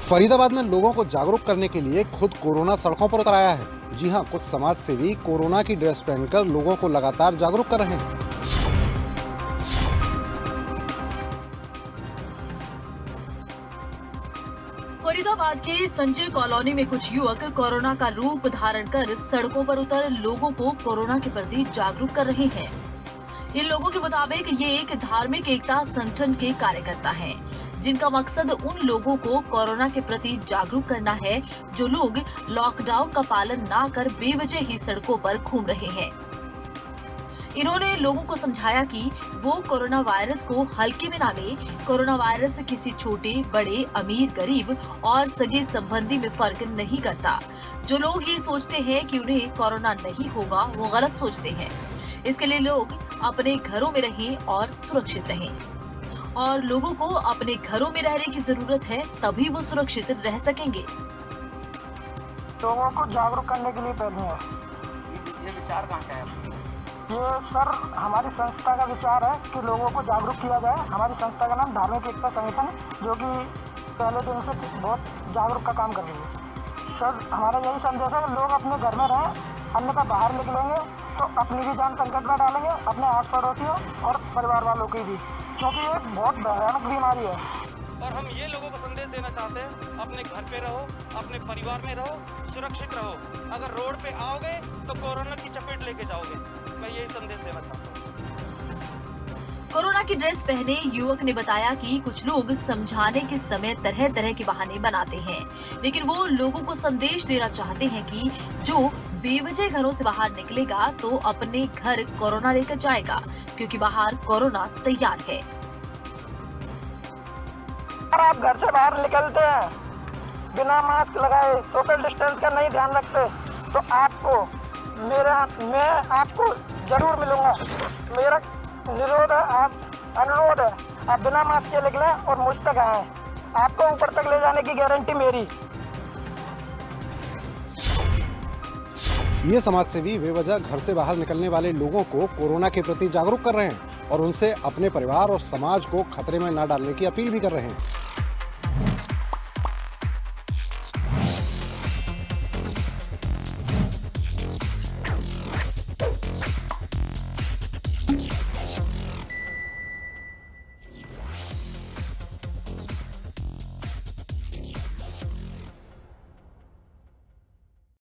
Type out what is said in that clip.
फरीदाबाद में लोगों को जागरूक करने के लिए खुद कोरोना सड़कों पर उतर आया है। जी हां, कुछ समाज सेवी कोरोना की ड्रेस पहनकर लोगों को लगातार जागरूक कर रहे हैं। फरीदाबाद के संजय कॉलोनी में कुछ युवक कोरोना का रूप धारण कर सड़कों पर उतर लोगों को कोरोना के प्रति जागरूक कर रहे हैं। इन लोगों के मुताबिक ये एक धार्मिक एकता संगठन के कार्यकर्ता हैं, जिनका मकसद उन लोगों को कोरोना के प्रति जागरूक करना है जो लोग लॉकडाउन का पालन ना कर बेवजह ही सड़कों पर घूम रहे हैं। इन्होंने लोगों को समझाया कि वो कोरोना वायरस को हल्के में ना ले। कोरोना वायरस किसी छोटे बड़े अमीर गरीब और सगे संबंधी में फर्क नहीं करता। जो लोग ये सोचते हैं कि उन्हें कोरोना नहीं होगा, वो गलत सोचते हैं। इसके लिए लोग अपने घरों में रहें और सुरक्षित रहें, और लोगों को अपने घरों में रहने की जरूरत है, तभी वो सुरक्षित रह सकेंगे। लोगों को जागरूक करने के लिए पहले है। ये विचार कहाँ से है? ये सर हमारी संस्था का विचार है कि लोगों को जागरूक किया जाए। हमारी संस्था का नाम धार्मिक एकता संगठन है, जो कि पहले दिन से बहुत जागरूक का काम कर रही है। सर हमारा यही संदेश है कि लोग अपने घर में रहें, अन्यथा बाहर निकलेंगे तो अपनी भी जान संकट में डालेंगे, अपने आस पड़ोसियों और परिवार वालों की भी, क्योंकि ये बहुत भयानक बीमारी है। और हम ये लोगों को संदेश देना चाहते हैं, अपने घर पे रहो, अपने परिवार में रहो, सुरक्षित रहो। अगर रोड पे आओगे तो कोरोना की चपेट लेके जाओगे। मैं यही संदेश देना चाहता हूँ। कोरोना की ड्रेस पहने युवक ने बताया कि कुछ लोग समझाने के समय तरह तरह के बहाने बनाते हैं, लेकिन वो लोगों को संदेश देना चाहते हैं कि जो बेवजह घरों से बाहर निकलेगा तो अपने घर कोरोना लेकर जाएगा, क्योंकि बाहर कोरोना तैयार है। आप घर से बाहर निकलते हैं बिना मास्क लगाए, सोशल डिस्टेंस का नहीं ध्यान रखते, तो आपको मैं आपको जरूर मिलूंगा। मेरा अनुरोध है आप बिना मास्क के निकलें और मुझ तक आए। आपको ऊपर तक ले जाने की गारंटी मेरी। ये समाज सेवी बेवजह घर से बाहर निकलने वाले लोगों को कोरोना के प्रति जागरूक कर रहे हैं और उनसे अपने परिवार और समाज को खतरे में न डालने की अपील भी कर रहे हैं।